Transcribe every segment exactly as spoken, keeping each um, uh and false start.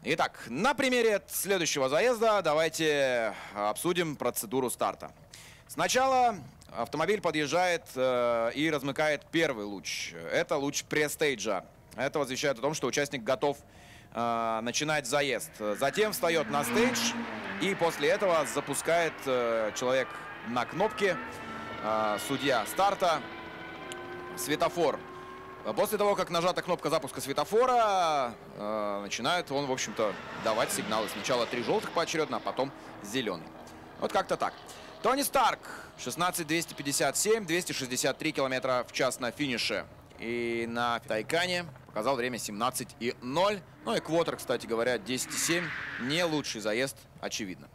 Итак, на примере следующего заезда давайте обсудим процедуру старта. Сначала автомобиль подъезжает э, и размыкает первый луч. Это луч престейджа. Это возвещает о том, что участник готов э, начинать заезд. Затем встает на стейдж и после этого запускает э, человек на кнопке, э, судья старта, светофор. После того, как нажата кнопка запуска светофора, э, начинает он, в общем-то, давать сигналы. Сначала три желтых поочередно, а потом зеленый. Вот как-то так. Тони Старк, шестнадцать двести пятьдесят семь, двести шестьдесят три километра в час на финише. И на Тайкане показал время семнадцать ноль. Ну и квотер, кстати говоря, десять семь. Не лучший заезд, очевидно.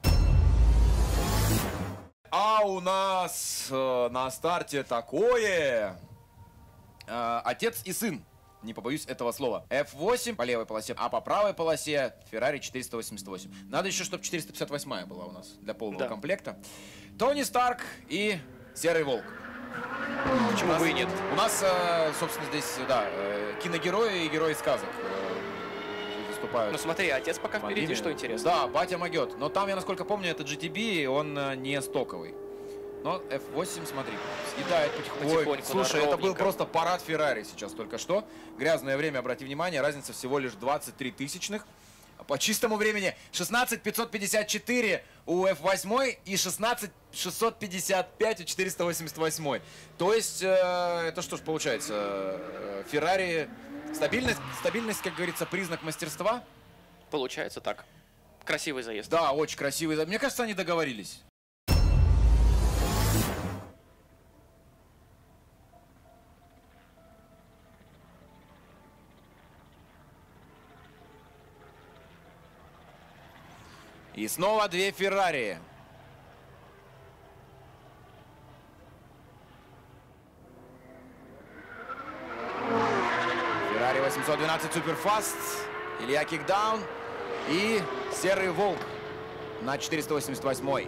А у нас э, на старте такое... Отец и сын, не побоюсь этого слова. эф восемь по левой полосе, а по правой полосе Ferrari четыреста восемьдесят восемь. Надо еще, чтобы четыреста пятьдесят восемь была у нас для полного да. комплекта. Тони Старк и Серый Волк. Почему нас, бы и нет? У нас, собственно, здесь, да, киногерои и герои сказок выступают. Ну смотри, отец пока впереди, что интересно. Да, батя могет. Но там, я насколько помню, это джи ти би, он не стоковый. Но эф восемь, смотри, съедает потихоньку. Ой, слушай, это был просто парад Феррари сейчас только что. Грязное время, обрати внимание, разница всего лишь двадцать три тысячных. По чистому времени шестнадцать пятьсот пятьдесят четыре у эф восемь и шестнадцать шестьсот пятьдесят пять у четыреста восемьдесят восемь. То есть, э, это что ж получается? Феррари, стабильность, стабильность, как говорится, признак мастерства? Получается так. Красивый заезд. Да, очень красивый заезд. Мне кажется, они договорились. И снова две Феррари. Феррари восемьсот двенадцать Суперфаст, Илья Кикдаун и Серый Волк на четыреста восемьдесят восемь.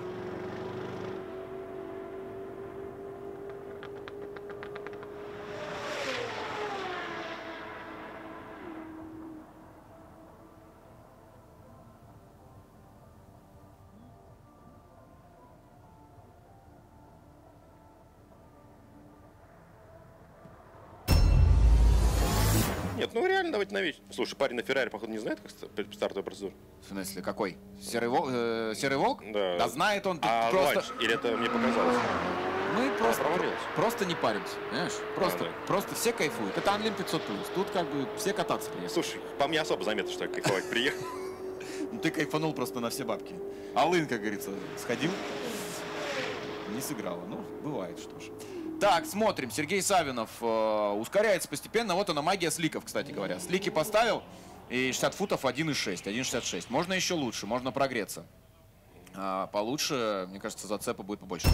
Нет, ну реально давайте на вещь. Слушай, парень на Феррари, походу, не знает, как стартовая процедура. В смысле, какой? Серый Волк? Э, Серый Волк? Да. Да знает он. А просто... ланч? Или это мне показалось? Мы просто, провалилась. просто не паримся, понимаешь? Просто, а, да. просто все кайфуют. Это Unlim пятьсот плюс. Тут как бы все кататься приехали. Слушай, по мне особо заметно, что я кайфовать приехал. Ну ты кайфанул просто на все бабки. Алын, как говорится, сходил. Не сыграла. Ну, бывает, что ж. Так, смотрим. Сергей Савинов э, ускоряется постепенно. Вот она, магия сликов, кстати говоря. Слики поставил, и шестьдесят футов один и шесть, один шестьдесят шесть. Можно еще лучше, можно прогреться. А получше, мне кажется, зацепа будет побольше.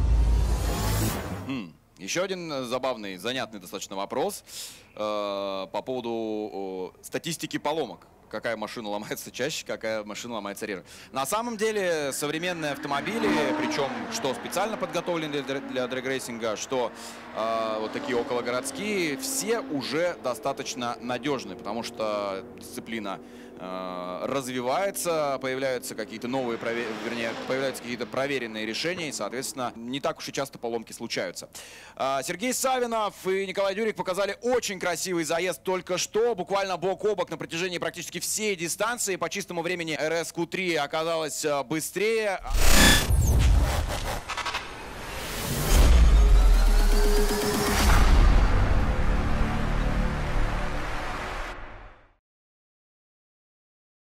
Хм. Еще один забавный, занятный достаточно вопрос э, по поводу э, статистики поломок. Какая машина ломается чаще, какая машина ломается реже. На самом деле современные автомобили, причем что специально подготовленные для, для дрэг-рейсинга, что э, вот такие окологородские, все уже достаточно надежны, потому что дисциплина э, развивается, появляются какие-то новые, вернее, появляются какие-то проверенные решения, и, соответственно, не так уж и часто поломки случаются. Э, Сергей Савинов и Николай Дюрик показали очень красивый заезд только что, буквально бок о бок на протяжении практически всей дистанции. По чистому времени эр эс кью три оказалась быстрее.